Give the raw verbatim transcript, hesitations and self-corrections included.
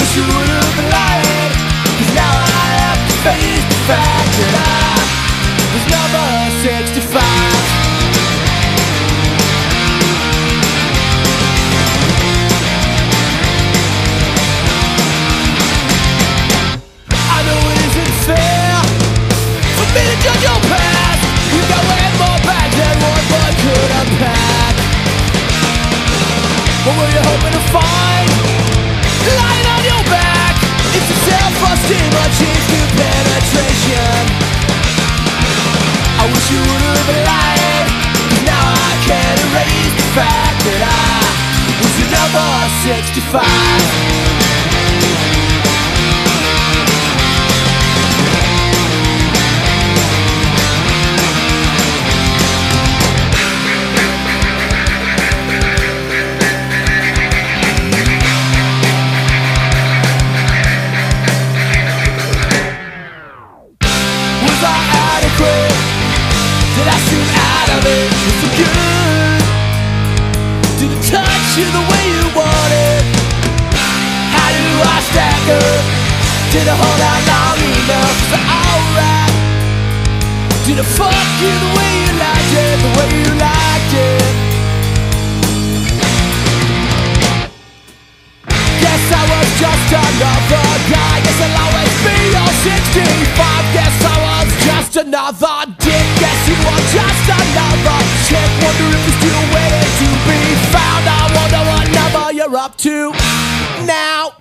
wish you would've been lying, 'cause now I have to face the fact that I was number sixty-five. I know it isn't fair for me to judge your past. You got way more bags than one boy could unpack. What were you hoping to find lying on your back? It's a self-esteem achieved through penetration. I wish you would've been lying, 'cause now I can't erase the fact that I was your number sixty-five. Did I seem out of it? Was it good? Did it touch you the way you wanted? How do I stack up? Did I hold out long enough? Was it alright? Did I fuck you the way you liked it? The way you liked it? Guess I was just another guy. Guess I'll always be your sixty-five. Guess I was just another dick. Guess you are just another chick. Wonder if you're still waiting to be found. I wonder what number you're up to now.